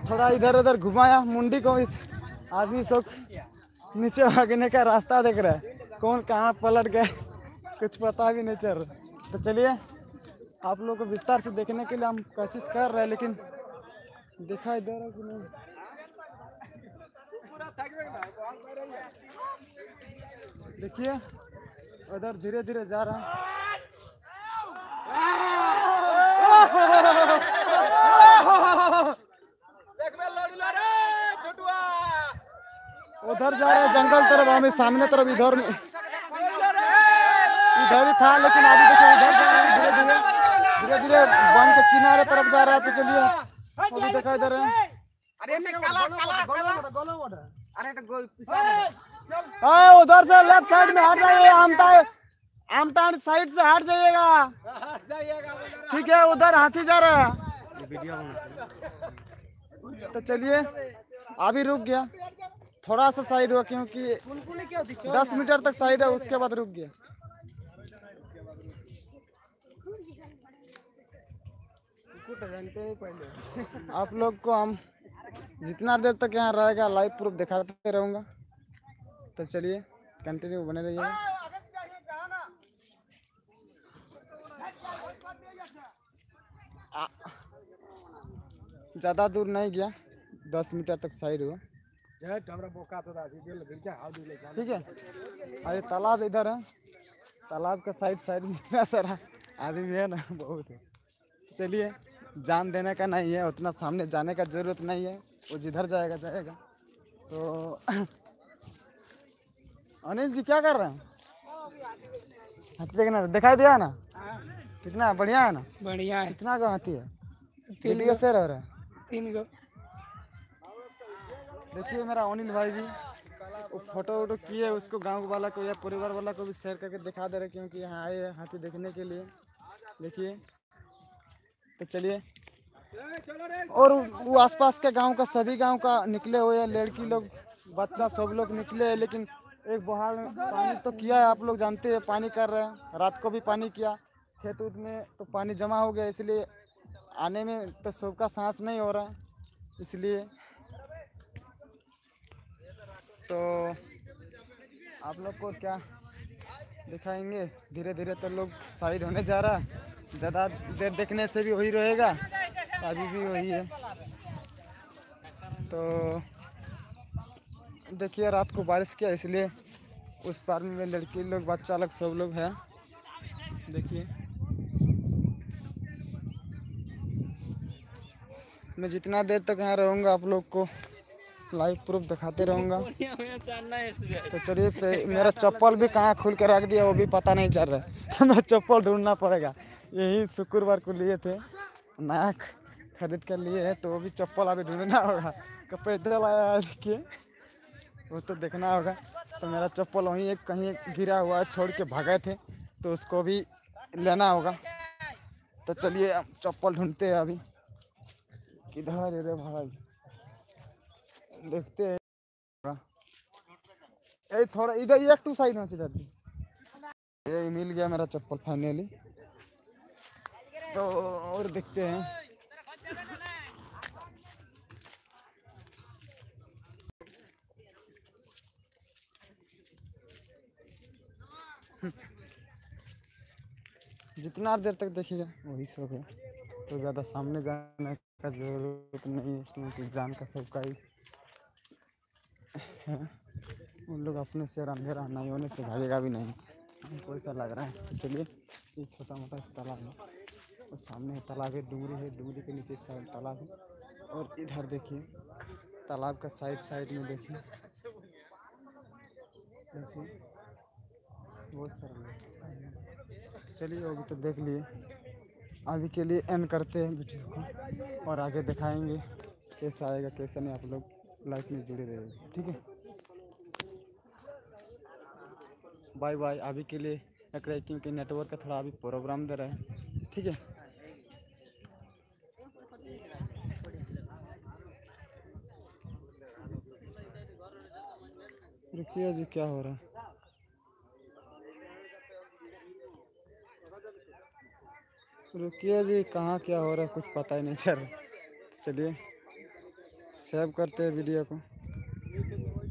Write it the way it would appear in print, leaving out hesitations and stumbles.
थोड़ा इधर उधर घुमाया मुंडी को। इस आदमी सब नीचे भागने का रास्ता देख रहा है, कौन कहाँ पलट गए कुछ पता भी नहीं चल रहा। तो चलिए आप लोगों को विस्तार से देखने के लिए हम कोशिश कर रहे हैं, लेकिन दिखाई दे रहा है कि नहीं। देखिए उधर धीरे धीरे जा रहा है। उधर जा रहा है जंगल तरफ, हमें सामने तरफ इधर में इधर ही था, लेकिन अभी देखिए उधर जा रहा है धीरे धीरे वन के किनारे तरफ जा रहा है। तो चलिए अभी दिखाई दे रहे हैं। उधर से लेफ्ट साइड में हट जाइए, आमटा साइड से हट जाइएगा। ठीक है, उधर हाथी जा रहा है। तो चलिए अभी रुक गया, थोड़ा सा साइड हुआ क्योंकि 10 मीटर तक साइड है, उसके बाद रुक गया। आप लोग को हम जितना देर तक यहाँ रहेगा लाइव प्रूफ दिखाते रहूँगा। तो चलिए कंटिन्यू बने रहिए। ज़्यादा दूर नहीं गया, 10 मीटर तक साइड हुआ। ठीक है, अरे तालाब इधर है, तालाब का साइड में इतना सारा आदमी है ना, बहुत है। चलिए जान देने का नहीं है, उतना सामने जाने का जरूरत नहीं है, वो जिधर जाएगा जाएगा। तो अनिल जी क्या कर रहे हैं? हाथी देखना दिखाई दिया ना, कितना बढ़िया है ना? बढ़िया है। कितना का हाथी है? 3 गो शेर हो रहा है, 3 गो। देखिए मेरा अनिल भाई भी फोटो वोटो किए, उसको गांव वाला को या परिवार वाला को भी शेयर करके दिखा दे रहे, क्योंकि यहाँ आए हैं हाथी देखने के लिए। देखिए तो चलिए, और वो आसपास के गांव का सभी गांव का निकले हुए हैं, लड़की लोग बच्चा सब लोग निकले हैं। लेकिन एक बहार पानी तो किया है, आप लोग जानते हैं पानी कर रहे हैं, रात को भी पानी किया, खेत उत में तो पानी जमा हो गया, इसलिए आने में तो सबका सांस नहीं हो रहा, इसलिए तो आप लोग को क्या दिखाएंगे। धीरे धीरे तो लोग साइड होने जा रहा है, ज़्यादा देर देखने से भी वही रहेगा, अभी भी वही है। तो देखिए रात को बारिश किया, इसलिए उस पार में लड़की लोग बच्चा लोग सब लोग हैं। देखिए मैं जितना देर तक यहाँ रहूँगा आप लोग को लाइव प्रूफ दिखाते रहूँगा। तो चलिए मेरा चप्पल भी कहाँ खुल कर रख दिया वो भी पता नहीं चल रहा है, तो मैं चप्पल ढूंढना पड़ेगा। यही शुक्रवार को लिए थे, नया खरीद कर लिए हैं, तो वो भी चप्पल अभी ढूंढना होगा। पैदल आया देखिए, वो तो देखना होगा। तो मेरा चप्पल वहीं एक कहीं गिरा हुआ है, छोड़ के भागे थे, तो उसको भी लेना होगा। तो चलिए हम चप्पल ढूंढते हैं अभी, किधर है रे भाई, देखते हैं। ए थोड़ा इधर एक टू साइड में इधर, ये मिल गया मेरा चप्पल फाइनली। तो और देखते हैं। जितना देर तक देखिएगा वही सब है, तो ज़्यादा सामने जाने का जरूरत नहीं है, क्योंकि जान का सबका ही है। उन लोग अपने से अंधेरा नहीं होने से भागेगा भी नहीं, हमको ऐसा लग रहा है। चलिए ये छोटा मोटा तालाब है, और सामने तालाब है, दूरी के नीचे साइड तालाब है, और इधर देखिए तालाब का साइड में देखिए बहुत सारा। चलिए अभी तो देख लिए, अभी के लिए एंड करते हैं वीडियो को, और आगे दिखाएंगे कैसा आएगा कैसा नहीं। आप लोग लाइफ में जुड़े रहिए, ठीक है। बाय बाय, अभी के लिए रख रहे, क्योंकि नेटवर्क का थोड़ा अभी प्रोग्राम दे रहा है, ठीक है। रुकिए जी, क्या हो रहा है, रुकिए जी, कहाँ क्या हो रहा है कुछ पता ही नहीं चल रहा। चलिए सेव करते हैं वीडियो को।